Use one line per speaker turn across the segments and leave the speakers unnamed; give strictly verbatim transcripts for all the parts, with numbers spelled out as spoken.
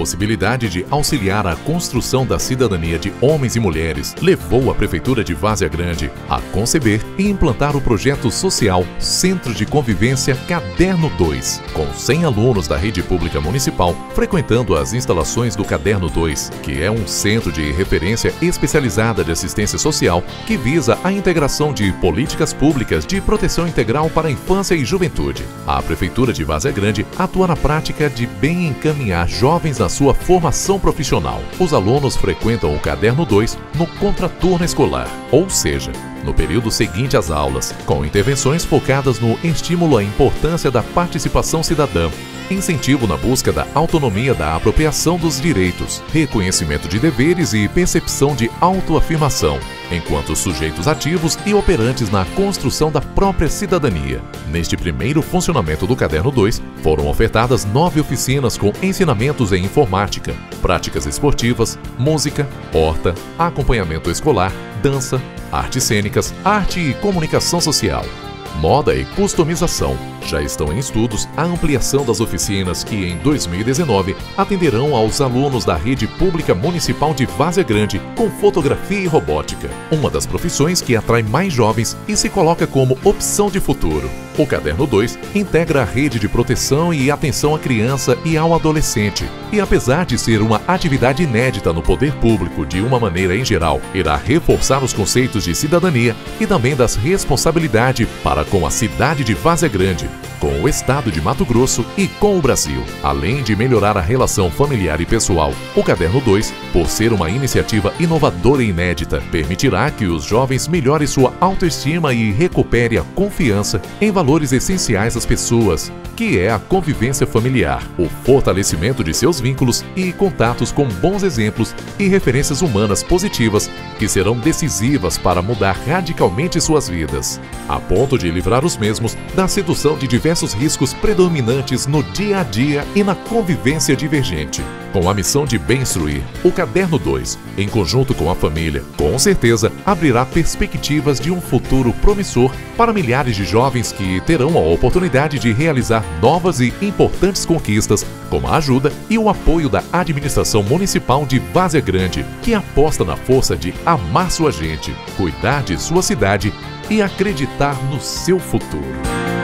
possibilidade de auxiliar a construção da cidadania de homens e mulheres levou a Prefeitura de Várzea Grande a conceber e implantar o projeto social Centro de Convivência Caderno dois, com cem alunos da rede pública municipal frequentando as instalações do Caderno dois, que é um centro de referência especializada de assistência social que visa a integração de políticas públicas de proteção integral para a infância e juventude. A Prefeitura de Várzea Grande atua na prática de bem encaminhar jovens na sua formação profissional. Os alunos frequentam o Caderno dois no contraturno escolar, ou seja, no período seguinte às aulas, com intervenções focadas no estímulo à importância da participação cidadã, incentivo na busca da autonomia da apropriação dos direitos, reconhecimento de deveres e percepção de autoafirmação, enquanto sujeitos ativos e operantes na construção da própria cidadania. Neste primeiro funcionamento do Caderno dois, foram ofertadas nove oficinas com ensinamentos em informática, práticas esportivas, música, horta, acompanhamento escolar, dança, artes cênicas, arte e comunicação social, moda e customização. Já estão em estudos a ampliação das oficinas que, em dois mil e dezenove, atenderão aos alunos da Rede Pública Municipal de Várzea Grande com fotografia e robótica, uma das profissões que atrai mais jovens e se coloca como opção de futuro. O Caderno dois integra a rede de proteção e atenção à criança e ao adolescente, e apesar de ser uma atividade inédita no poder público de uma maneira em geral, irá reforçar os conceitos de cidadania e também das responsabilidades para com a cidade de Várzea Grande, com o estado de Mato Grosso e com o Brasil. Além de melhorar a relação familiar e pessoal, o Caderno dois, por ser uma iniciativa inovadora e inédita, permitirá que os jovens melhorem sua autoestima e recuperem a confiança em valores essenciais às pessoas, que é a convivência familiar, o fortalecimento de seus vínculos e contatos com bons exemplos e referências humanas positivas que serão decisivas para mudar radicalmente suas vidas, a ponto de livrar os mesmos da sedução de diversos riscos predominantes no dia a dia e na convivência divergente. Com a missão de bem instruir, o Caderno dois, em conjunto com a família, com certeza abrirá perspectivas de um futuro promissor para milhares de jovens que terão a oportunidade de realizar novas e importantes conquistas com a ajuda e o apoio da Administração Municipal de Várzea Grande, que aposta na força de amar sua gente, cuidar de sua cidade e acreditar no seu futuro.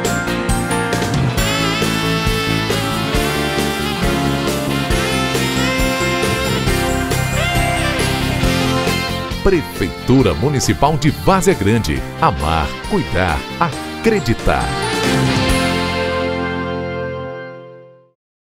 Prefeitura Municipal de Várzea Grande. Amar, cuidar, acreditar.